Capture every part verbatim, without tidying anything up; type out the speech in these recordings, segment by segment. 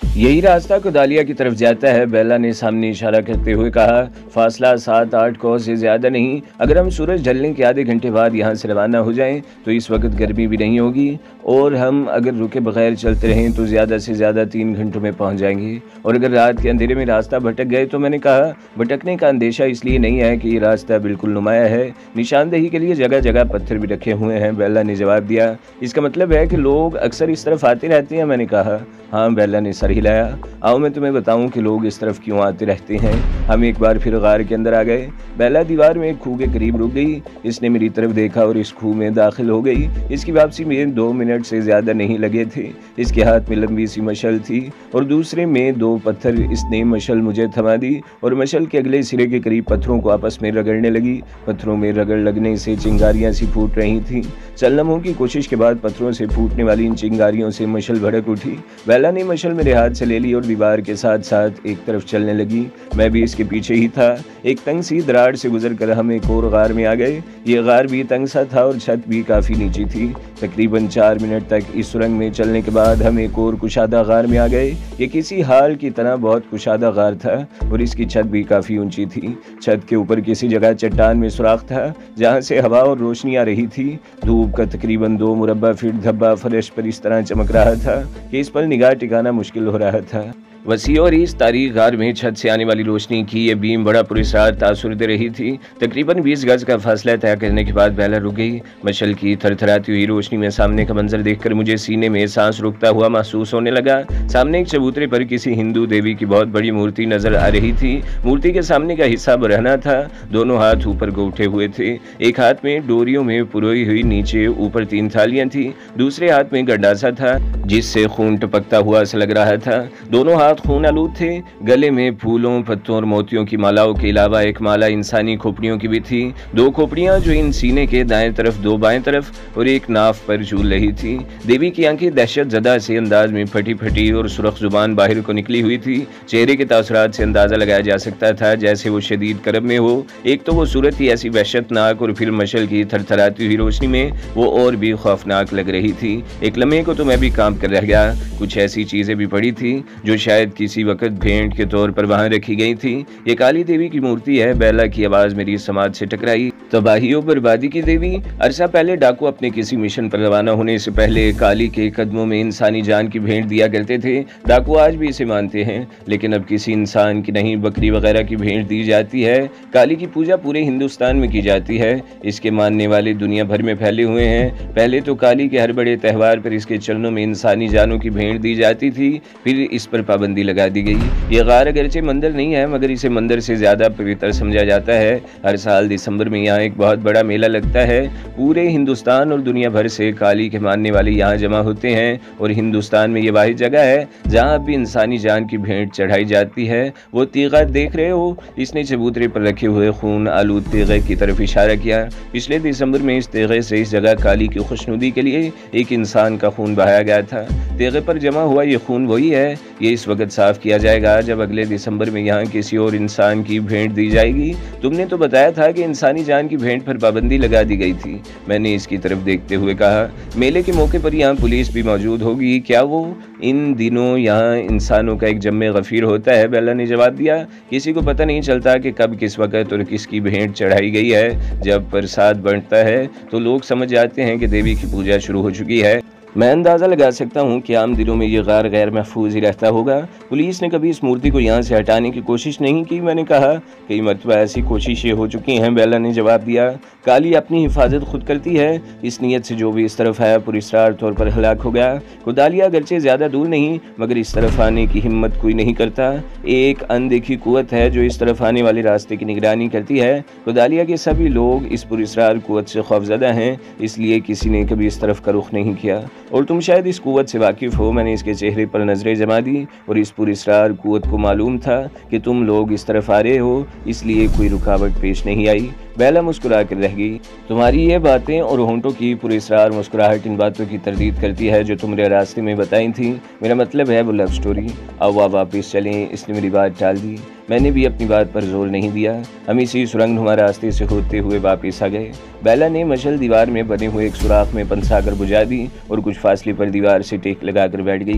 यही रास्ता कुदालिया की तरफ जाता है। बेला ने सामने इशारा करते हुए कहा, फासला सात आठ कोस से ज्यादा नहीं। अगर हम सूरज ढलने के आधे घंटे बाद यहाँ से रवाना हो जाएं तो इस वक्त गर्मी भी नहीं होगी और हम अगर रुके बगैर चलते रहें तो ज्यादा से ज्यादा तीन घंटों में पहुँच जाएंगे। और अगर रात के अंधेरे में रास्ता भटक गए तो मैंने कहा, भटकने का अंदेशा इसलिए नहीं है कि ये रास्ता बिल्कुल नुमाया है, निशानदेही के लिए जगह जगह पत्थर भी रखे हुए हैं। बेला ने जवाब दिया, इसका मतलब है कि लोग अक्सर इस तरफ आते रहते हैं। मैंने कहा, हाँ। बेला ने सर हिलाया। आओ मैं तुम्हें बताऊं कि लोग इस तरफ क्यों आते रहते हैं। हम एक बार फिर गार के अंदर आ गए। बेला दीवार में एक खूह के करीब रुक गई। इसने मेरी तरफ देखा और इस खूह में दाखिल हो गई। इसकी वापसी में दो मिनट से ज्यादा नहीं लगे थे। इसके हाथ में लंबी सी मशल थी और दूसरे में दो पत्थर। इसने मशल मुझे थमा दी और मशल के अगले सिरे के करीब पत्थरों को आपस में रगड़ने लगी। पत्थरों में रगड़ लगने से चिंगारियां सी फूट रही थी। चंद लम्हों की कोशिश के बाद पत्थरों से फूटने वाली इन चिंगारियों से मशल भड़क उठी। बेला ने मशल मेरे हाथ से ले ली और दीवार के साथ साथ एक तरफ चलने लगी। मैं भी इसके पीछे ही था। एक तंग सी दरार से गुजर कर हम एक और गार में आ गए। ये गार भी तंग सा था और छत भी काफी नीची थी। तकरीबन चार मिनट तक इस सुरंग में चलने के बाद हम एक और कुशादा गार में आ गए। ये किसी हाल की तरह बहुत कुशादा गार था और इसकी छत भी काफी ऊंची थी। छत के ऊपर किसी जगह चट्टान में सुराख था जहाँ से हवा और रोशनी आ रही थी। धूप का तकरीबन दो मुरब्बा फीट धब्बा फर्श पर इस तरह चमक रहा था कि इस पर निगाह टिकाना मुश्किल हो रहा था। वसी और इस तारीख गार में छत से आने वाली रोशनी की ये बीम बड़ा पुरस्कार तासुर दे रही थी। तकरीबन बीस गज का फासला तय करने के बाद बेला रुक गई। मशल की थरथराती हुई रोशनी में सामने का मंजर देखकर मुझे सीने में सांस रुकता हुआ महसूस होने लगा। सामने एक चबूतरे पर किसी हिंदू देवी की बहुत बड़ी मूर्ति नजर आ रही थी। मूर्ति के सामने का हिस्सा बरहना था। दोनों हाथ ऊपर को उठे हुए थे। एक हाथ में डोरियों में पुरोई हुई नीचे ऊपर तीन थालियां थी। दूसरे हाथ में गंडासा था जिससे खून टपकता हुआ सा लग रहा था। दोनों हाथ खून आलूद थे। गले में फूलों पत्तों और मोतियों की मालाओं के अलावा एक माला इंसानी खोपड़ियों की भी थी। दो खोपड़ियां जो इन सीने के दाएं तरफ दो बाएं तरफ और एक नाफ पर झूल रही थी। देवी की आंखें दहशत ज़दा से अंदाज में फटी फटी और सुरख जुबान बाहर को निकली हुई थी। चेहरे के तासुरात से अंदाजा लगाया जा सकता था जैसे वो शदीद करब में हो। एक तो वो सूरत ही ऐसी वहशतनाक और फिर मशल की थरथराती हुई रोशनी में वो और भी खौफनाक लग रही थी। एक लम्हे को तो मैं भी काम कर रह गया। कुछ ऐसी चीजें भी पड़ी थी जो शायद किसी वक्त भेंट के तौर पर वहां रखी गई थी। ये काली देवी की मूर्ति है। बेला की आवाज मेरी समाज से टकराई। तबाही और बर्बादी की देवी। अरसा पहले डाकू अपने किसी मिशन पर रवाना होने से पहले काली के कदमों में इंसानी जान की भेंट दिया करते थे। डाकू आज भी इसे मानते हैं, लेकिन अब किसी इंसान की नहीं बकरी वगैरह की भेंट दी जाती है। काली की पूजा पूरे हिंदुस्तान में की जाती है। इसके मानने वाले दुनिया भर में फैले हुए हैं। पहले तो काली के हर बड़े त्यौहार पर इसके चरणों में इंसानी जानों की भेंट दी जाती थी, फिर इस पर पाबंदी लगा दी गई। ये गार अगरचे मंदिर नहीं है मगर इसे मंदिर से ज्यादा पवित्र समझा जाता है। हर साल दिसंबर में यहाँ एक बहुत बड़ा मेला लगता है। पूरे हिंदुस्तान और दुनिया भर से काली के मानने वाले यहाँ जमा होते हैं और हिंदुस्तान में ये वाहिद जगह है जहाँ भी इंसानी जान की भेंट चढ़ाई जाती है। वो तीगा देख रहे हो? इसने चबूतरे पर रखे हुए खून आलूद तीगे की तरफ इशारा किया। पिछले दिसंबर में इस तीगे से इस जगह काली की खुशनुदी के लिए एक इंसान का खून बहाया गया था। तीगे पर जमा हुआ ये खून वही है। ये इस वक्त साफ किया जाएगा जब अगले दिसंबर में यहाँ किसी और इंसान की भेंट दी जाएगी। तुमने तो बताया था कि इंसानी जान की भेंट पर पाबंदी लगा दी गई थी। मैंने इसकी तरफ देखते हुए कहा, मेले के मौके पर यहाँ पुलिस भी मौजूद होगी क्या? वो इन दिनों यहाँ इंसानों का एक जम्मे गफीर होता है। बेला ने जवाब दिया, किसी को पता नहीं चलता कि कब किस वक्त और किसकी भेंट चढ़ाई गई है। जब प्रसाद बढ़ता है तो लोग समझ जाते हैं कि देवी की पूजा शुरू हो चुकी है। मैं अंदाज़ा लगा सकता हूँ कि आम दिनों में ये गार गैर महफूज ही रहता होगा। पुलिस ने कभी इस मूर्ति को यहाँ से हटाने की कोशिश नहीं की। मैंने कहा, कई मरतबा ऐसी कोशिशें हो चुकी हैं। बेला ने जवाब दिया, काली अपनी हिफाजत खुद करती है। इस नीयत से जो भी इस तरफ आया पुरस्कार तौर पर हलाक हो गया। कुदालिया अगरचे ज़्यादा दूर नहीं मगर इस तरफ आने की हिम्मत कोई नहीं करता। एक अनदेखी कुव्वत है जो इस तरफ आने वाले रास्ते की निगरानी करती है। कुदालिया के सभी लोग इस पुरस्कार कुव्वत से खौफजदा हैं, इसलिए किसी ने कभी इस तरफ का रुख नहीं किया। और तुम शायद इस कुव्वत से वाकिफ हो। मैंने इसके चेहरे पर नजरें जमा दी और इस पुरस्कार कुव्वत को मालूम था कि तुम लोग इस तरफ आ रहे हो, इसलिए कोई रुकावट पेश नहीं आई। बेला मुस्कुरा कर रह गई। तुम्हारी ये बातें और होंठों की पुरस्कार मुस्कुराहट इन बातों की तरदीद करती है जो तुमने रास्ते में बताई थी। मेरा मतलब है वो लव स्टोरी। अब आप वापस चलें। इसने मेरी बात टाल दी। मैंने भी अपनी बात पर जोर नहीं दिया। हम इसी सुरंगनुमा रास्ते से होते हुए वापस आ गए। बेला ने मशल दीवार में बने हुए एक सुराख में पंसाकर बुझा दी और कुछ फासले पर दीवार से टेक लगाकर बैठ गई।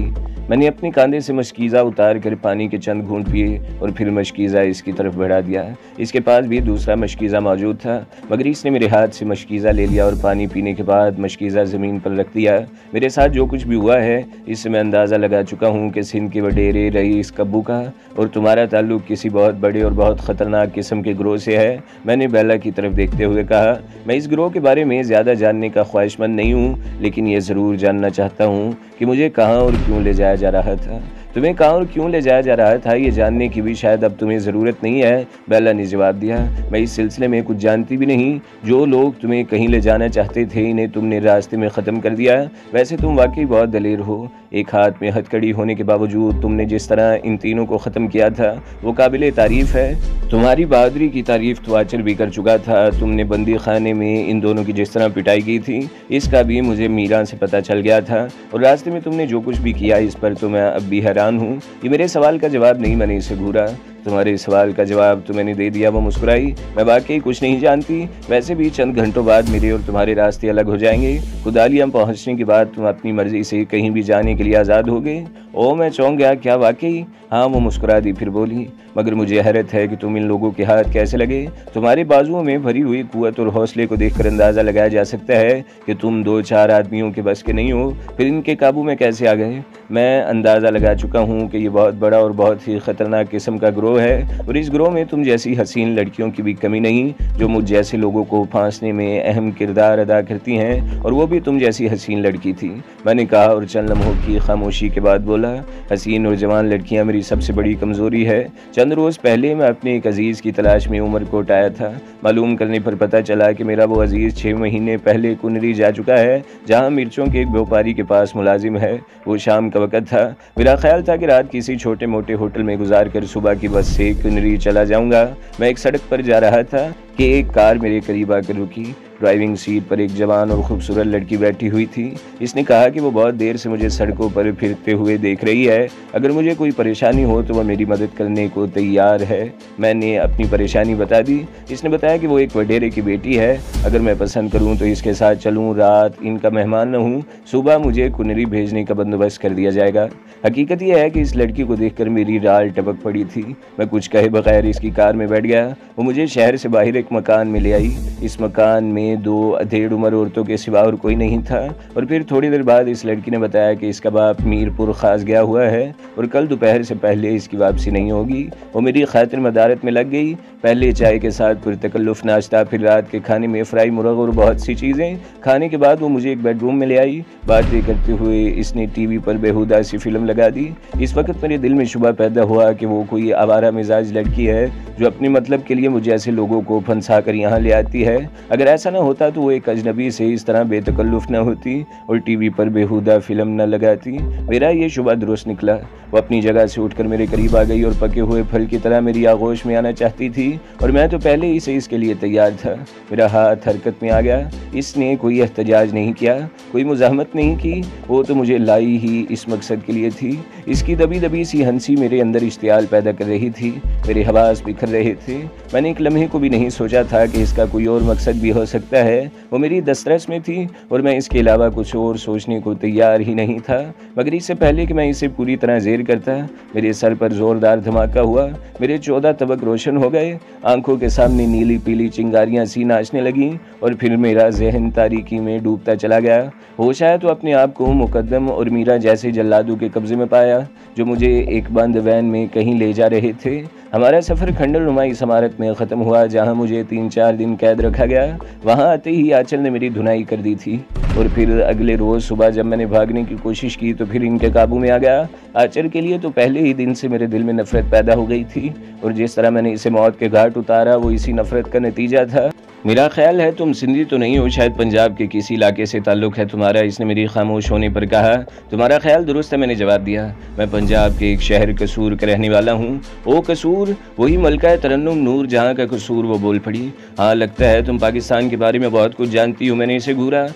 मैंने अपनी कांधे से मशकीज़ा उतार कर पानी के चंद घूंट पिए और फिर मशकीज़ा इसकी तरफ बढ़ा दिया। इसके पास भी दूसरा मशकीज़ा मौजूद था, मगर इसने मेरे हाथ से मशकीज़ा ले लिया और पानी पीने के बाद मशकीज़ा ज़मीन पर रख दिया। मेरे साथ जो कुछ भी हुआ है इससे मैं अंदाज़ा लगा चुका हूँ कि सिंध के वडेरे रईस कब्बू का और तुम्हारा ताल्लुक़ किसी बहुत बड़े और बहुत ख़तरनाक किस्म के ग्रोह से है। मैंने बेला की तरफ देखते हुए कहा, मैं इस ग्रोह के बारे में ज़्यादा जानने का ख्वाहिशमंद नहीं हूँ, लेकिन ये ज़रूर जानना चाहता हूँ कि मुझे कहाँ और क्यों ले जाया जा रहा था। तुम्हें कहाँ और क्यों ले जाया जा रहा था ये जानने की भी शायद अब तुम्हें ज़रूरत नहीं है, बेला ने जवाब दिया। मैं इस सिलसिले में कुछ जानती भी नहीं। जो लोग तुम्हें कहीं ले जाना चाहते थे इन्हें तुमने रास्ते में ख़त्म कर दिया। वैसे तुम वाकई बहुत दलेर हो। एक हाथ में हथकड़ी होने के बावजूद तुमने जिस तरह इन तीनों को ख़त्म किया था वो काबिल तारीफ़ है। तुम्हारी बहादुरी की तारीफ़ तो आचर भी कर चुका था। तुमने बंदी खाने में इन दोनों की जिस तरह पिटाई की थी इसका भी मुझे मीरा से पता चल गया था, और रास्ते में तुमने जो कुछ भी किया इस पर तो मैं अब भी हैरान हूँ। ये मेरे सवाल का जवाब नहीं, मैंने इसे घूरा। तुम्हारे सवाल का जवाब तो मैंने दे दिया। वो मुस्कुराई। मैं वाकई कुछ नहीं जानती। वैसे भी चंद घंटों बाद मेरे और तुम्हारे रास्ते अलग हो जाएंगे। खुदालियाँ पहुँचने के बाद तुम अपनी मर्जी से कहीं भी जाने के लिए आज़ाद हो गए। ओ, मैं चौंक गया। क्या वाकई? हाँ, वो मुस्कुरा दी, फिर बोली, मगर मुझे हैरत है कि तुम इन लोगों के हाथ कैसे लगे। तुम्हारे बाजुओं में भरी हुई कुव्वत और हौसले को देखकर अंदाज़ा लगाया जा सकता है कि तुम दो चार आदमियों के बस के नहीं हो। फिर इनके काबू में कैसे आ गए? मैं अंदाज़ा लगा चुका हूँ कि ये बहुत बड़ा और बहुत ही ख़तरनाक किस्म का ग्रोह है, और इस ग्रोह में तुम जैसी हसीन लड़कियों की भी कमी नहीं जो मुझ जैसे लोगों को फांसने में अहम किरदार अदा करती हैं, और वो भी तुम जैसी हसीन लड़की थी। मैंने कहा और चंद लम्हों की खामोशी के बाद बोला, हसीन और जवान लड़कियाँ मेरी सबसे बड़ी कमज़ोरी है। चंद रोज़ पहले मैं अपने एक अजीज़ की तलाश में उमरकोट आया था। मालूम करने पर पता चला कि मेरा वो अजीज़ छः महीने पहले कुनरी जा चुका है, जहाँ मिर्चों के एक व्यापारी के पास मुलाजिम है। वो शाम का वक़्त था। मेरा ख्याल था कि रात किसी छोटे मोटे होटल में गुजार कर सुबह की बस से कुनरी चला जाऊँगा। मैं एक सड़क पर जा रहा था कि एक कार मेरे करीब आकर रुकी। ड्राइविंग सीट पर एक जवान और खूबसूरत लड़की बैठी हुई थी। इसने कहा कि वो बहुत देर से मुझे सड़कों पर फिरते हुए देख रही है। अगर मुझे कोई परेशानी हो तो वह मेरी मदद करने को तैयार है। मैंने अपनी परेशानी बता दी। इसने बताया कि वो एक वडेरे की बेटी है। अगर मैं पसंद करूं तो इसके साथ चलूं, रात इनका मेहमान न हूं, सुबह मुझे कुनरी भेजने का बंदोबस्त कर दिया जाएगा। हकीकत यह है कि इस लड़की को देखकर मेरी राल टपक पड़ी थी। मैं कुछ कहे बगैर इसकी कार में बैठ गया। वो मुझे शहर से बाहर एक मकान में ले आई। इस मकान में दो अधेड़ उम्र औरतों के सिवा और कोई नहीं था। और फिर थोड़ी देर बाद इस लड़की ने बताया कि इसका बाप मीरपुर खास गया हुआ है और कल दोपहर से पहले इसकी वापसी नहीं होगी। वो मेरी खातिर मदारत में लग गई। पहले चाय के साथ पुरतकल्लुफ़ नाश्ता, फिर रात के खाने में फ्राई मुर्ग और बहुत सी चीज़ें। खाने के बाद वो मुझे एक बेडरूम में ले आई। बातें करते हुए इसने टीवी पर बेहुदा सी फिल्म लगा दी। इस वक्त मेरे दिल में शुबा पैदा हुआ कि वो कोई आवारा मिजाज लड़की है जो अपने मतलब के लिए मुझे ऐसे लोगों को फंसा कर यहाँ ले आती है। अगर ऐसा न होता तो वो एक अजनबी से इस तरह बेतकल्लुफ़ न होती और टीवी पर बेहुदा फिल्म न लगाती। मेरा ये शुबा दुरुस्त निकला। वो अपनी जगह से उठकर मेरे करीब आ गई और पके हुए फल की तरह मेरी आगोश में आना चाहती थी, और मैं तो पहले ही से इसके लिए तैयार था। मेरा हाथ हरकत में आ गया। इसने कोई एहतजाज नहीं किया, कोई मुज़ाहमत नहीं की। वो तो मुझे लाई ही इस मकसद के लिए थी। इसकी दबी दबी सी हंसी मेरे अंदर इश्तियाल पैदा कर रही थी। मेरे हवास बिखर रहे थे। मैंने एक लम्हे को भी नहीं सोचा था कि इसका कोई और मकसद भी हो सकता है। वो मेरी दस्तरस में थी और मैं इसके अलावा कुछ और सोचने को तैयार ही नहीं था। मगर इससे पहले कि मैं इसे पूरी तरह ज़ेर करता, मेरे सर पर ज़ोरदार धमाका हुआ। मेरे चौदह तबक रोशन हो गए। आंखों के सामने नीली पीली चिंगारियां सी नाचने लगीं और फिर मेरा जहन तारीकी में डूबता चला गया। होश आया तो अपने आप को मुकद्दम और मीरा जैसे जल्लादों के कब्जे में पाया जो मुझे एक बंद वैन में कहीं ले जा रहे थे। हमारा सफ़र खंडल इस इमारत में ख़त्म हुआ जहाँ मुझे तीन चार दिन कैद रखा गया। वहाँ आते ही आंचल ने मेरी धुनाई कर दी थी, और फिर अगले रोज़ सुबह जब मैंने भागने की कोशिश की तो फिर इनके काबू में आ गया। आंचल के लिए तो पहले ही दिन से मेरे दिल में नफ़रत पैदा हो गई थी, और जिस तरह मैंने इसे मौत के घाट उतारा वो इसी नफ़रत का नतीजा था। मेरा ख्याल है तुम सिंधी तो नहीं हो, शायद पंजाब के किसी इलाके से ताल्लुक़ है तुम्हारा। इसने मेरी खामोश होने पर कहा। तुम्हारा ख्याल दुरुस्त है, मैंने जवाब दिया। मैं पंजाब के एक शहर कसूर का रहने वाला हूँ। ओ कसूर, वही मलका तरन्नुम नूर जहाँ का कसूर। वो बोल पड़ी। हाँ, लगता है तुम पाकिस्तान के बारे में बहुत कुछ जानती हो। मैंने इसे घूरा। तुम्हारे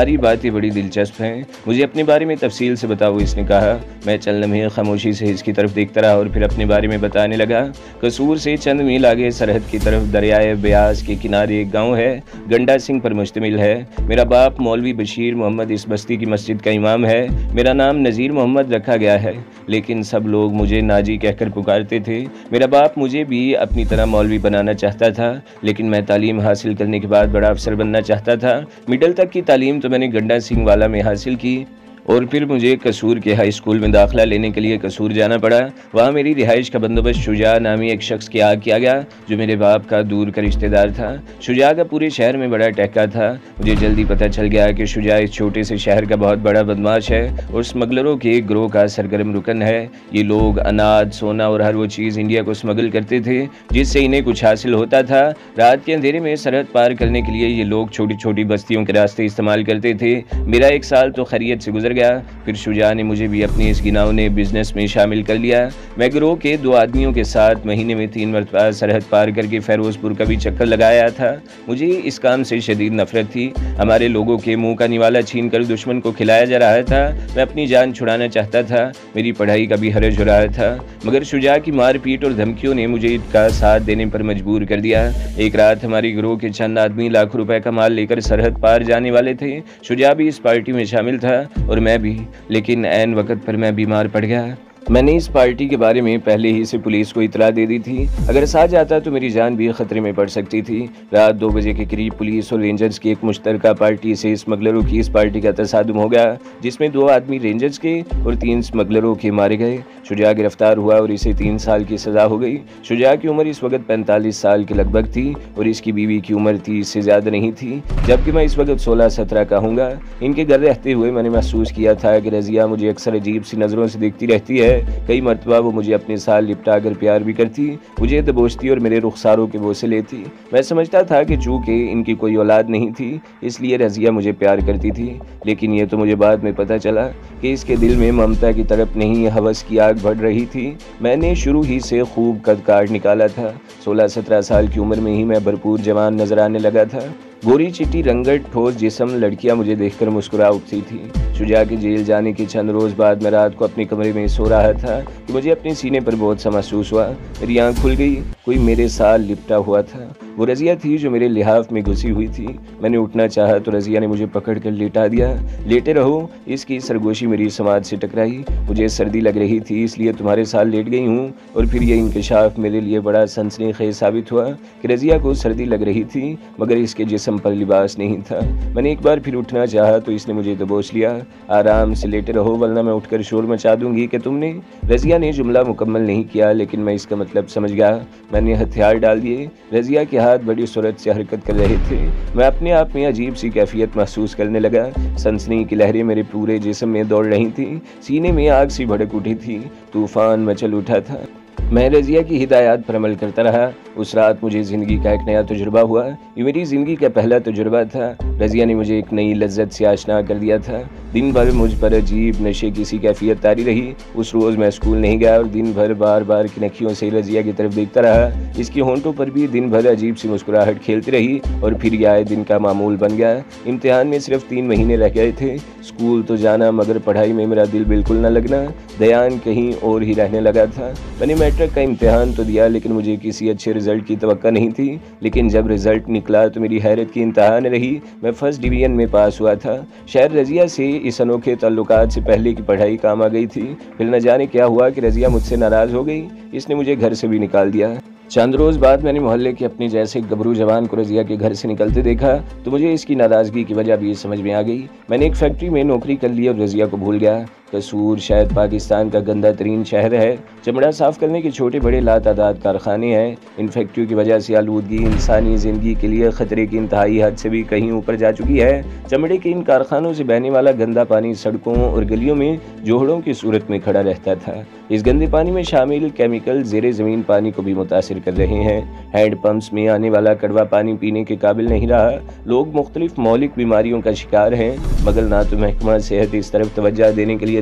तुम्हारी बातें बड़ी दिलचस्प हैं, मुझे अपने बारे में तफसील से बताओ, इसने कहा। मैं चंद लम्हे खामोशी से इसकी तरफ देखता रहा और फिर अपने बारे में बताने लगा। कसूर से चंद मील आगे सरहद की तरफ दरियाए ब्यास के किनारे एक गाँव है, गंडा सिंह पर मुश्तमिल है। मेरा बाप मौलवी बशीर मोहम्मद इस बस्ती की मस्जिद का इमाम है। मेरा नाम नज़ीर मोहम्मद रखा गया है, लेकिन सब लोग मुझे नाजी कहकर पुकारते थे। मेरा बाप मुझे भी अपनी तरह मौलवी बनाना चाहता था, लेकिन मैं तालीम हासिल करने के बाद बड़ा अफसर बनना चाहता था। मिडल तक की तालीम तो मैंने गंडा सिंह वाला में हासिल की और फिर मुझे कसूर के हाई स्कूल में दाखिला लेने के लिए कसूर जाना पड़ा। वहाँ मेरी रिहाइश का बंदोबस्त शुजा नामी एक शख्स के यहाँ किया गया, जो मेरे बाप का दूर का रिश्तेदार था। शुजा का पूरे शहर में बड़ा टहका था। मुझे जल्दी पता चल गया कि शुजा इस छोटे से शहर का बहुत बड़ा बदमाश है और स्मगलरों के एक गिरोह का सरगर्म रुकन है। ये लोग अनाज, सोना और हर वो चीज़ इंडिया को स्मगल करते थे जिससे इन्हें कुछ हासिल होता था। रात के अंधेरे में सरहद पार करने के लिए ये लोग छोटी छोटी बस्तियों के रास्ते इस्तेमाल करते थे। मेरा एक साल तो खैरियत से गुजर गया। फिर शुजा ने मुझे भी अपनी इस गिनाउने बिजनेस में शामिल कर लिया। मैं गिरोह के दो आदमियों के साथ महीने में तीन मरतबा सरहद पार करके फेरोजपुर का भी चक्कर लगाया था। मुझे इस काम से शदीद नफरत थी। हमारे लोगों के मुंह का निवाला छीन कर दुश्मन को खिलाया जा रहा था। मैं अपनी जान छुड़ाना चाहता था। मेरी पढ़ाई का भी हरज हो रहा था, मगर शुजा की मारपीट और धमकियों ने मुझे इसका साथ देने पर मजबूर कर दिया। एक रात हमारे गिरोह के चंद आदमी लाखों रुपए का माल लेकर सरहद पार जाने वाले थे। शुजा भी इस पार्टी में शामिल था और मैं भी, लेकिन ऐन वक्त पर मैं बीमार पड़ गया। मैंने इस पार्टी के बारे में पहले ही से पुलिस को इतला दे दी थी। अगर साथ जाता तो मेरी जान भी खतरे में पड़ सकती थी। रात दो बजे के करीब पुलिस और रेंजर्स की एक मुश्तरका पार्टी से स्मगलरों की इस पार्टी का तसादुम हो गया, जिसमें दो आदमी रेंजर्स के और तीन स्मगलरों के मारे गए। शुजा गिरफ्तार हुआ और इसे तीन साल की सज़ा हो गई। शुजा की उम्र इस वक्त पैंतालीस साल के लगभग थी और इसकी बीवी की उम्र तीस से ज़्यादा नहीं थी, जबकि मैं इस वक्त सोलह सत्रह का हूँगा। इनके घर रहते हुए मैंने महसूस किया था कि रज़िया मुझे अक्सर अजीब सी नज़रों से देखती रहती है। कई मरतबा वो मुझे अपने साथ लिपटा कर प्यार भी करती, मुझे दबोचती और मेरे रुखसारों के बोसे लेती। मैं समझता था कि चूँकि इनकी कोई औलाद नहीं थी, इसलिए रज़िया मुझे प्यार करती थी, लेकिन ये तो मुझे बाद में पता चला कि इसके दिल में ममता की तरफ नहीं हवस की आग बढ़ रही थी। मैंने शुरू ही से खूब कद काट निकाला था। सोलह सत्रह साल की उम्र में ही मैं भरपूर जवान नजर आने लगा था। गोरी चिट्टी रंगत ठोस जिस्म लड़कियां मुझे देखकर मुस्कुरा उठती थी। शुजा के जेल जाने के चंद रोज़ बाद मैं रात को अपने कमरे में सो रहा था कि मुझे अपने सीने पर बहुत सा महसूस हुआ। मेरी आँख खुल गई। कोई मेरे साथ लिपटा हुआ था। वो रज़िया थी जो मेरे लिहाफ में घुसी हुई थी। मैंने उठना चाहा तो रज़िया ने मुझे पकड़ कर लेटा दिया। लेटे रहो, इसकी सरगोशी मेरी समाज से टकराई। मुझे सर्दी लग रही थी, इसलिए तुम्हारे साथ लेट गई हूँ। और फिर यह इंकशाफ मेरे लिए बड़ा सनसनीखेज साबित हुआ कि रज़िया को सर्दी लग रही थी, मगर इसके जिस्म पर लिबास नहीं था। मैंने एक बार फिर उठना चाहा तो इसने मुझे दबोच लिया। आराम से लेटे रहो वरना मैं उठकर शोर मचा दूंगी कि तुमने। रज़िया ने जुमला मुकम्मल नहीं किया, लेकिन मैं इसका मतलब समझ गया। मैंने हथियार डाल दिए। रज़िया के हाथ बड़ी सूरत से हरकत कर रहे थे। मैं अपने आप में अजीब सी कैफियत महसूस करने लगा। सनसनी की लहरें मेरे पूरे जिस्म में दौड़ रही थी। सीने में आग सी भड़क उठी थी। तूफान मचल उठा था। मैं रज़िया की हिदायत पर अमल करता रहा। उस रात मुझे ज़िंदगी का एक नया तजुर्बा हुआ। ये मेरी ज़िंदगी का पहला तजुर्बा था। रज़िया ने मुझे एक नई लज्जत से आशना कर दिया था। दिन भर मुझ पर अजीब नशे की सी कैफियत तारी रही। उस रोज़ मैं स्कूल नहीं गया और दिन भर बार बार की नखियों से रज़िया की तरफ देखता रहा। इसकी होंठों पर भी दिन भर अजीब सी मुस्कुराहट खेलती रही और फिर यह आए दिन का मामूल बन गया। इम्तिहान में सिर्फ तीन महीने रह गए थे। स्कूल तो जाना, मगर पढ़ाई में मेरा दिल बिल्कुल न लगना। ध्यान कहीं और ही रहने लगा था। मैंने मैट्रिक का इम्तिहान तो दिया, लेकिन मुझे किसी अच्छे रिजल्ट की तवक्का नहीं थी। लेकिन जब रिजल्ट निकला तो मेरी हैरत की इंतहा न रही। मैं फर्स्ट डिवीजन में पास हुआ था। शायद रज़िया से इस अनोखे ताल्लुकात से पहले की पढ़ाई काम आ गई थी। फिर न जाने क्या हुआ कि रज़िया मुझसे नाराज़ हो गई। इसने मुझे घर से भी निकाल दिया। चंद रोज़ बाद मैंने मोहल्ले के अपने जैसे गबरू जवान को रज़िया के घर से निकलते देखा तो मुझे इसकी नाराज़गी की वजह भी समझ में आ गई। मैंने एक फैक्ट्री में नौकरी कर ली और रज़िया को भूल गया। कसूर शायद पाकिस्तान का गंदा तरीन शहर है। चमड़ा साफ़ करने के छोटे बड़े लातादाद कारखाने हैं। इन फैक्ट्रियों की वजह से आलूदगी इंसानी ज़िंदगी के लिए ख़तरे की इंतहाई हद से भी कहीं ऊपर जा चुकी है। चमड़े के इन कारखानों से बहने वाला गंदा पानी सड़कों और गलियों में जोहड़ों की सूरत में खड़ा रहता था। इस गंदे पानी में शामिल केमिकल ज़ेरे ज़मीन पानी को भी मुतासिर कर रहे हैं। हैंड पंप्स में आने वाला कड़वा पानी पीने के काबिल नहीं रहा। लोग मुख्तलिफ मौलिक बीमारियों का शिकार हैं, मगर ना तो महकमा सेहत इस तरफ तवज्जो देने के लिए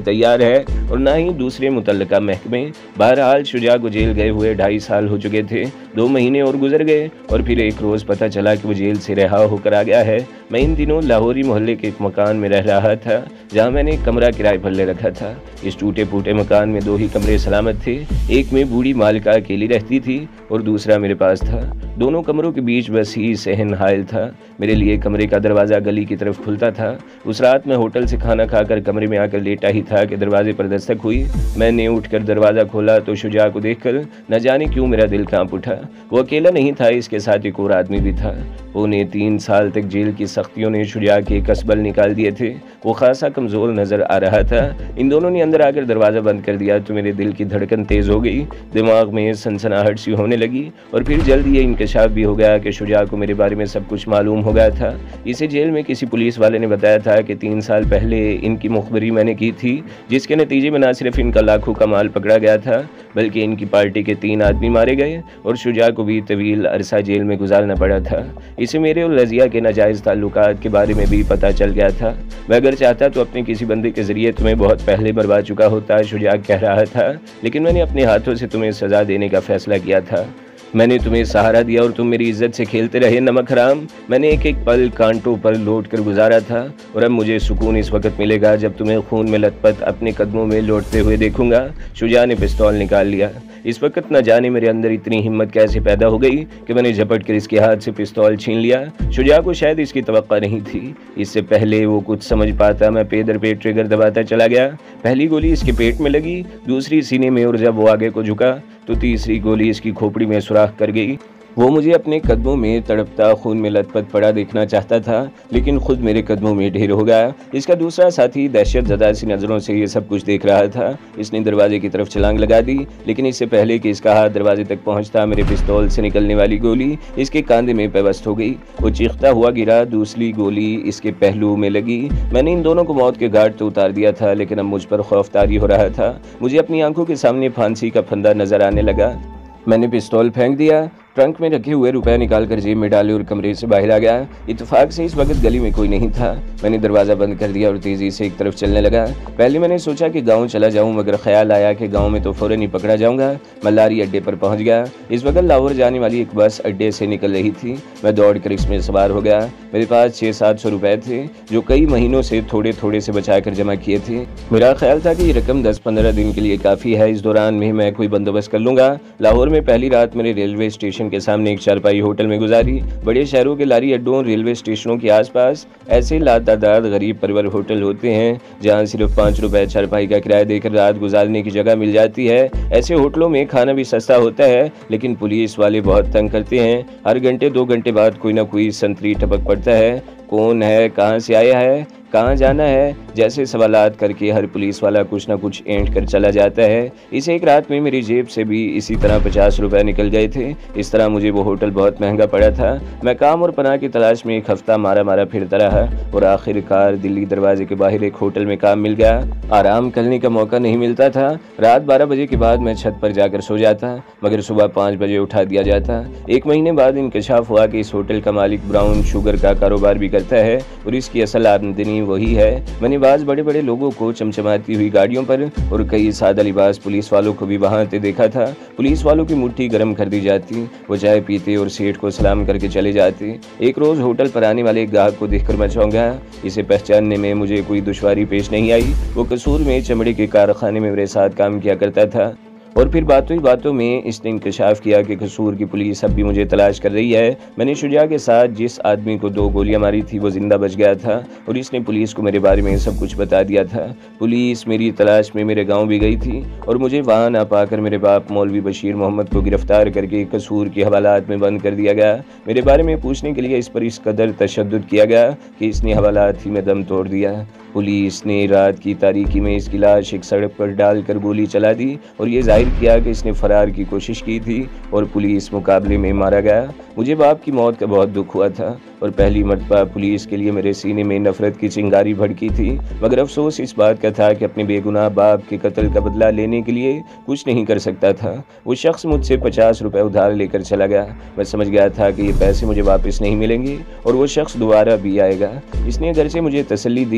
तैयार है और न ही दूसरे मुतल्लिका महकमे। बहरहाल शुजा को जेल गए हुए ढाई साल हो चुके थे। दो महीने और गुजर गए और फिर एक रोज़ पता चला कि वो जेल से रिहा होकर आ गया है। मैं इन दिनों लाहौरी मोहल्ले के एक मकान में रह रहा था जहाँ मैंने एक कमरा किराए पर ले रखा था। इस टूटे फूटे मकान में दो ही कमरे सलामत थे। एक में बूढ़ी मालिका अकेली रहती थी और दूसरा मेरे पास था। दोनों कमरों के बीच बस ही सहन हायल था। मेरे लिए कमरे का दरवाज़ा गली की तरफ खुलता था। उस रात मैं होटल से खाना खाकर कमरे में आकर लेटा ही था कि दरवाजे पर दस्तक हुई। मैंने उठकर दरवाज़ा खोला तो शुजा को देखकर न जाने क्यों मेरा दिल कांप उठा। वो अकेला नहीं था, इसके साथ एक और आदमी भी था। पौने तीन साल तक जेल की सख्तियों ने शुजा के कसबल निकाल दिए थे। वो खासा कमज़ोर नज़र आ रहा था। इन दोनों ने अंदर आकर दरवाज़ा बंद कर दिया तो मेरे दिल की धड़कन तेज़ हो गई, दिमाग में सनसनाहट सी होने लगी और फिर जल्द ये इंकशाफ भी हो गया कि शुजा को मेरे बारे में सब कुछ मालूम हो गया था। इसे जेल में किसी पुलिस वाले ने बताया था कि तीन साल पहले इनकी मुखबरी मैंने की थी, जिसके नतीजे में न सिर्फ इनका लाखों का माल पकड़ा गया था बल्कि इनकी पार्टी के तीन आदमी मारे गए और शुजा को भी तवील अरसा जेल में गुजारना पड़ा था। इसे मेरे और रज़िया के नाजायज़ ताल्लुकात के बारे में भी पता चल गया था। मैं अगर चाहता तो अपने किसी बंदे के ज़रिए तुम्हें बहुत पहले मरवा चुका होता, शुजा कह रहा था, लेकिन मैंने अपने हाथों से तुम्हें सज़ा देने का फ़ैसला किया था। मैंने तुम्हें सहारा दिया और तुम मेरी इज्जत से खेलते रहे नमक हराम। मैंने एक एक पल कांटों पर लौट कर गुजारा था और अब मुझे सुकून इस वक्त मिलेगा जब तुम्हें खून में लथपथ अपने कदमों में लौटते हुए देखूंगा। शुजा ने पिस्तौल निकाल लिया। इस वक्त न जाने मेरे अंदर इतनी हिम्मत कैसे पैदा हो गई कि मैंने झपट कर इसके हाथ से पिस्तौल छीन लिया। शुजा को शायद इसकी तवक्का नहीं थी। इससे पहले वो कुछ समझ पाता मैं पेदर पे ट्रिगर दबाता चला गया। पहली गोली इसके पेट में लगी, दूसरी सीने में और जब वो आगे को झुका तो तीसरी गोली इसकी खोपड़ी में सुराख कर गई। वो मुझे अपने कदमों में तड़पता खून में लथपथ पड़ा देखना चाहता था, लेकिन खुद मेरे कदमों में ढेर हो गया। इसका दूसरा साथी दहशत ज़दा सी नज़रों से ये सब कुछ देख रहा था। इसने दरवाजे की तरफ छलांग लगा दी, लेकिन इससे पहले कि इसका हाथ दरवाजे तक पहुंचता मेरे पिस्तौल से निकलने वाली गोली इसके कांधे में पेवस्त हो गई। वो चीखता हुआ गिरा। दूसरी गोली इसके पहलू में लगी। मैंने इन दोनों को मौत के घाट तो उतार दिया था, लेकिन अब मुझ पर खौफ तारी हो रहा था। मुझे अपनी आंखों के सामने फांसी का फंदा नजर आने लगा। मैंने पिस्तौल फेंक दिया, ट्रंक में रखे हुए रुपए निकालकर जेब में डाले और कमरे से बाहर आ गया। इत्तेफाक से इस वक्त गली में कोई नहीं था। मैंने दरवाज़ा बंद कर दिया और तेज़ी से एक तरफ चलने लगा। पहले मैंने सोचा कि गांव चला जाऊं, मगर ख्याल आया कि गांव में तो फ़ौरन ही पकड़ा जाऊंगा। मैं लारी अड्डे पर पहुंच गया। इस वक्त लाहौर जाने वाली एक बस अड्डे से निकल रही थी। मैं दौड़ कर इसमें सवार हो गया। मेरे पास छः सात सौ रुपये थे जो कई महीनों से थोड़े थोड़े से बचा कर जमा किए थे। मेरा ख्याल था कि ये रकम दस पंद्रह दिन के लिए काफ़ी है। इस दौरान में मैं कोई बंदोबस्त कर लूँगा। लाहौर में पहली रात मेरे रेलवे स्टेशन के सामने एक चारपाई होटल में गुजारी। बड़े शहरों के लारी अड्डों, रेलवे स्टेशनों के आसपास ऐसे लातादाद गरीब परवर होटल होते हैं जहां सिर्फ पाँच रुपए चारपाई का किराया देकर रात गुजारने की जगह मिल जाती है। ऐसे होटलों में खाना भी सस्ता होता है, लेकिन पुलिस वाले बहुत तंग करते हैं। हर घंटे दो घंटे बाद कोई ना कोई संतरी टपक पड़ता है। कौन है, कहाँ से आया है, कहाँ जाना है, जैसे सवालात करके हर पुलिस वाला कुछ ना कुछ एंट कर चला जाता है। इस एक रात में मेरी जेब से भी इसी तरह पचास रुपए निकल गए थे। इस तरह मुझे वो होटल बहुत महंगा पड़ा था। मैं काम और पनाह की तलाश में एक हफ्ता मारा मारा फिरता रहा और आखिरकार दिल्ली दरवाजे के बाहर एक होटल में काम मिल गया। आराम करने का मौका नहीं मिलता था। रात बारह बजे के बाद मैं छत पर जाकर सो जाता, मगर सुबह पाँच बजे उठा दिया जाता। एक महीने बाद इंकशाफ हुआ कि इस होटल का मालिक ब्राउन शुगर का कारोबार भी करता है और इसकी असल आमदनी वही है। मैंने बाज बड़े बड़े लोगों को चमचमाती हुई गाड़ियों पर और कई सादा लिबास पुलिस वालों को भी वहां आते देखा था। पुलिस वालों की मुट्ठी गर्म कर दी जाती, वो चाय पीते और सेठ को सलाम करके चले जाते। एक रोज होटल पर आने वाले एक ग्राहक को देखकर मैं चौंक गया। इसे पहचानने में मुझे कोई दुश्वारी पेश नहीं आई। वो कसूर में चमड़े के कारखाने में मेरे साथ काम किया करता था और फिर बातों ही बातों में इसने इंकशाफ किया कि कसूर की पुलिस अब भी मुझे तलाश कर रही है। मैंने शुजा के साथ जिस आदमी को दो गोलियां मारी थी वो जिंदा बच गया था और इसने पुलिस को मेरे बारे में सब कुछ बता दिया था। पुलिस मेरी तलाश में मेरे गांव भी गई थी और मुझे वहां ना पाकर मेरे बाप मौलवी बशीर मोहम्मद को गिरफ्तार करके कसूर की हवालात में बंद कर दिया गया। मेरे बारे में पूछने के लिए इस पर इस कदर तशद्दुद किया गया कि इसने हवालात ही में दम तोड़ दिया। पुलिस ने रात की तारीकी में इसकी लाश एक सड़क पर डालकर गोली चला दी और ये जाहिर किया कि इसने फरार की कोशिश की थी और पुलिस मुकाबले में मारा गया। मुझे बाप की मौत का बहुत दुख हुआ था और पहली मर्तबा पुलिस के लिए मेरे सीने में नफरत की चिंगारी भड़की थी, मगर अफसोस इस बात का था कि अपने बेगुनाह बाप के कत्ल का बदला लेने के लिए कुछ नहीं कर सकता था। वो शख्स मुझसे पचास रुपए उधार लेकर चला गया। मैं समझ गया था कि ये पैसे मुझे वापस नहीं मिलेंगे और वो शख्स दोबारा भी आएगा। इसने घर से मुझे तसल्ली दी थी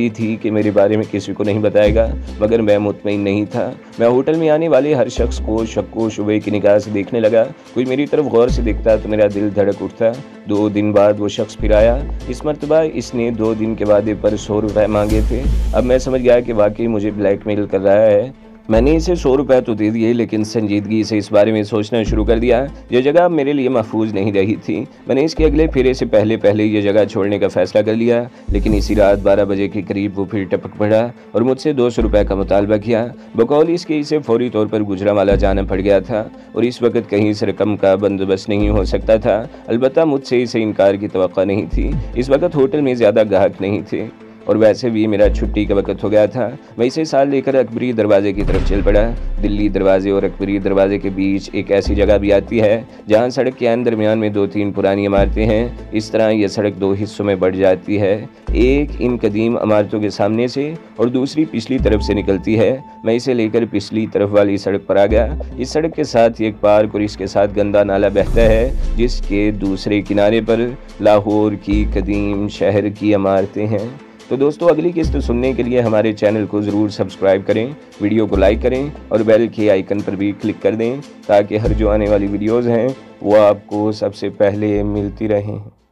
कि मेरे बारे में किसी को नहीं बताएगा, मगर मैं मुतमईन नहीं था। मैं होटल में आने वाले हर शख्स को शक्को शुबे की निगाह से देखने लगा। कोई मेरी तरफ गौर से देखता तो मेरा दिल धड़क उठता। दो दिन बाद वो शख्स फिर आया। इस मरतबा इसने दो दिन के वादे पर सौ रुपये मांगे थे। अब मैं समझ गया कि वाकई मुझे ब्लैकमेल कर रहा है। मैंने इसे सौ रुपये तो दे दिए, लेकिन संजीदगी से इस बारे में सोचना शुरू कर दिया। यह जगह मेरे लिए महफूज नहीं रही थी। मैंने इसके अगले फेरे से पहले पहले ये जगह छोड़ने का फैसला कर लिया, लेकिन इसी रात बारह बजे के करीब वो फिर टपक पड़ा और मुझसे दो सौ रुपये का मुतालबा किया। बकौल इसके इसे फौरी तौर पर गुजरांवाला जाना पड़ गया था और इस वक्त कहीं से रकम का बंदोबस्त नहीं हो सकता था। अलबत्ता मुझसे इसे इनकार की तवक्को नहीं थी। इस वक्त होटल में ज़्यादा ग्राहक नहीं थे और वैसे भी मेरा छुट्टी का वक्त हो गया था। मैं इसे साथ लेकर अकबरी दरवाजे की तरफ चल पड़ा। दिल्ली दरवाजे और अकबरी दरवाजे के बीच एक ऐसी जगह भी आती है जहां सड़क के अंदर दरमियान में दो तीन पुरानी इमारतें हैं। इस तरह यह सड़क दो हिस्सों में बढ़ जाती है, एक इन कदीम इमारतों के सामने से और दूसरी पिछली तरफ से निकलती है। मैं इसे लेकर पिछली तरफ वाली सड़क पर आ गया। इस सड़क के साथ एक पार्क और इसके साथ गंदा नाला बहता है, जिसके दूसरे किनारे पर लाहौर की कदीम शहर की इमारतें हैं। तो दोस्तों, अगली किस्त सुनने के लिए हमारे चैनल को ज़रूर सब्सक्राइब करें, वीडियो को लाइक करें और बेल के आइकन पर भी क्लिक कर दें, ताकि हर जो आने वाली वीडियोज़ हैं वो आपको सबसे पहले मिलती रहें।